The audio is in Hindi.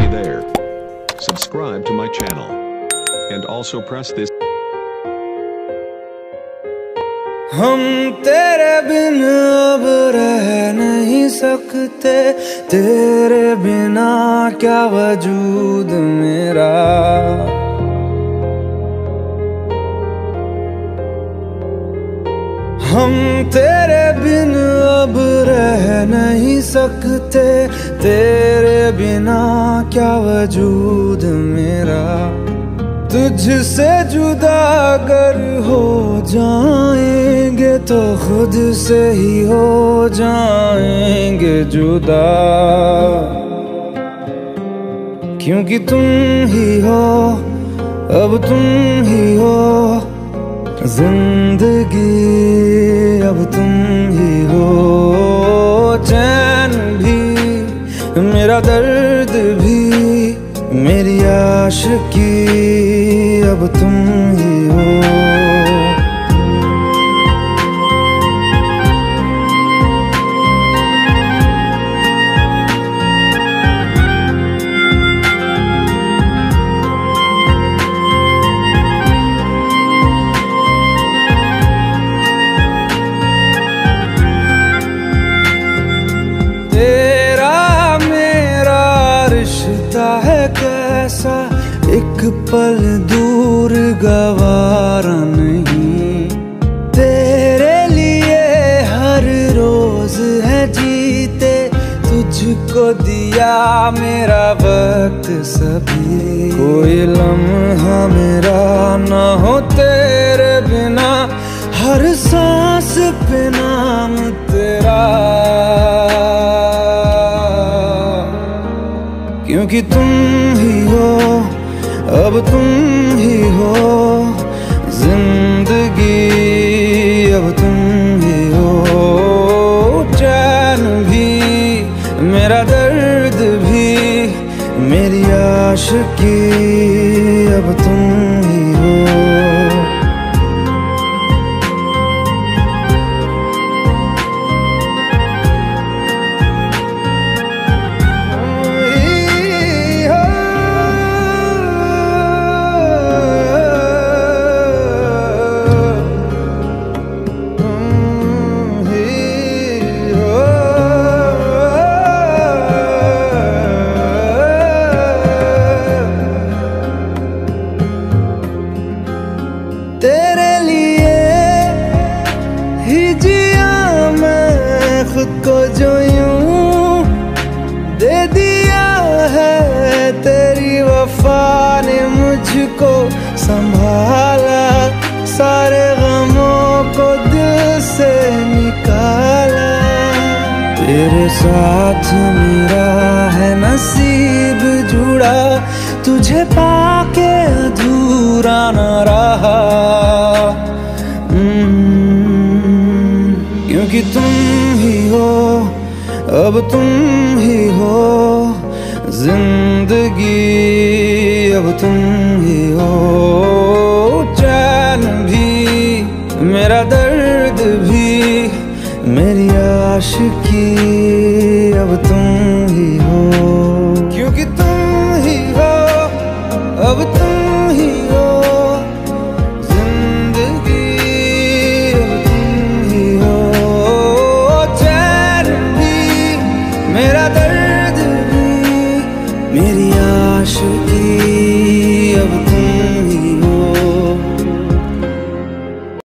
there. Subscribe to my channel. And also press this. हम तेरे बिन अब रह नहीं सकते, तेरे बिना क्या वजूद मेरा। हम तेरे बिन अब रह नहीं सकते, तेरे बिना क्या वजूद मेरा। तुझसे जुदा अगर हो जाएंगे तो खुद से ही हो जाएंगे जुदा, क्योंकि तुम ही हो, अब तुम ही हो जिंदगी, अब तुम ही हो। चैन भी, मेरा दर्द भी, मेरी आशिकी, अब तुम ही हो। तेरा मेरा रिश्ता है कैसा, एक पल दूर गवारा नहीं। तेरे लिए हर रोज है जीते, तुझको दिया मेरा वक्त सभी। कोई लम्हा मेरा ना हो तेरे बिना, हर सांस पे नाम तेरा, क्योंकि तुम ही हो, अब तुम ही हो जिंदगी, अब तुम ही हो। चैन भी, मेरा दर्द भी, मेरी आशिकी, अब तुम ही हो। तेरे लिए ही जिया मैं खुद को, जो यूं दे दिया है तेरी वफा ने मुझको संभाला। सारे गमों को दिल से निकाला, तेरे साथ मेरा है नसीब जुड़ा, तुझे पाके अधूरा न रहा। क्योंकि तुम ही हो, अब तुम ही हो जिंदगी, अब तुम ही हो।